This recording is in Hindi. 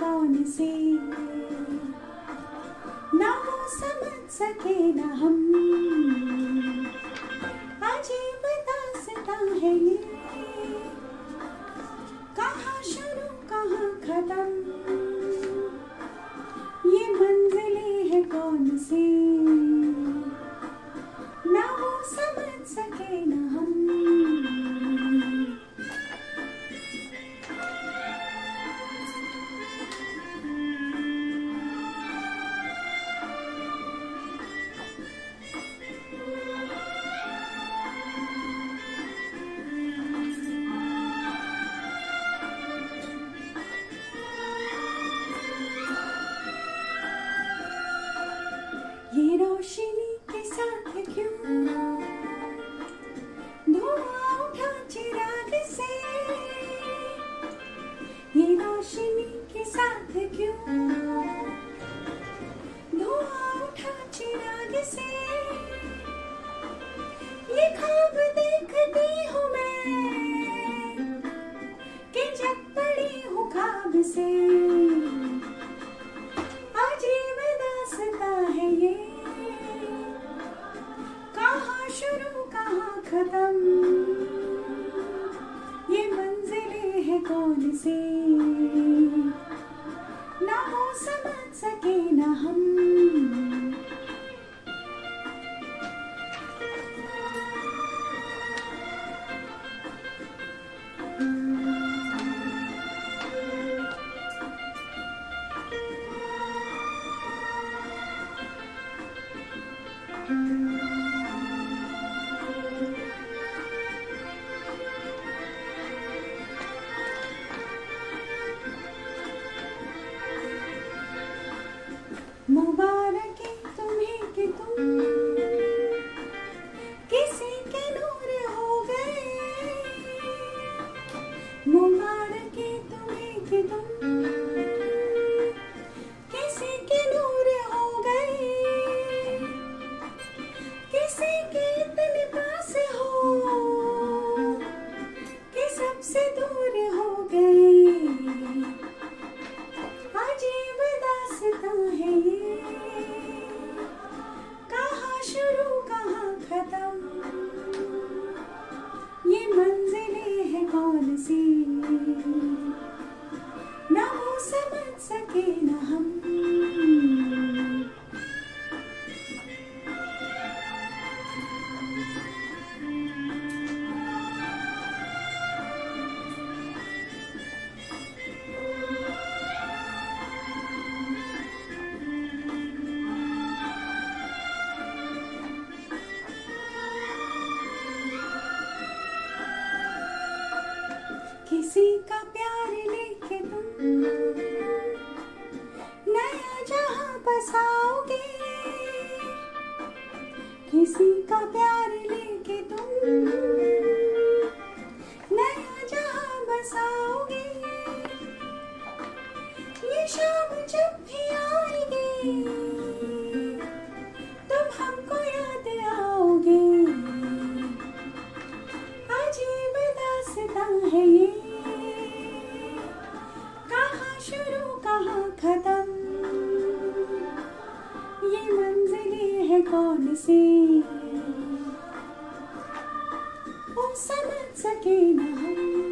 कौन से, ना वो समझ सके ना हम। अजीब दास्तां है ये, कहाँ शुरू कहाँ खत्म, ये मंजिलें है कौन सी, ना वो समझ सके ना हम। ये रोशनी के साथ क्यों धुआं उठा चिराग से, ये रोशनी के साथ क्यों धुआं उठा चिराग से। ये ख्वाब देखती हूँ मैं कि जब पड़ी हूँ ख्वाब से, अजीब दास्तां है ये, कहाँ शुरू कहाँ खत्म, ये मंजिलें है कौन सी, ना वो समझ सके ना हम। मुबारक तुम्हें कि तुम किसी के नूर हो गए, मुबारक तुम्हें कि तुम किसी के नूर हो गए, किसी के इतने पास हो कि सबसे दूर हो गए। अजीब दास्तां है ये, कहाँ शुरू कहाँ खत्म, ये मंजिलें है कौन सी, ना वो समझ सके ना हम। किसी का प्यार लेके तुम नया जहां बसाओगे, किसी का प्यार लेके तुम नया जहां बसाओगे। ये शाम जब भी आएगी तुम हमको याद आओगे। अजीब दास्तां है ये, कहाँ शुरू कहाँ खत्म, ये मंजिलें है कौन सी, वो समझ सके ना हम।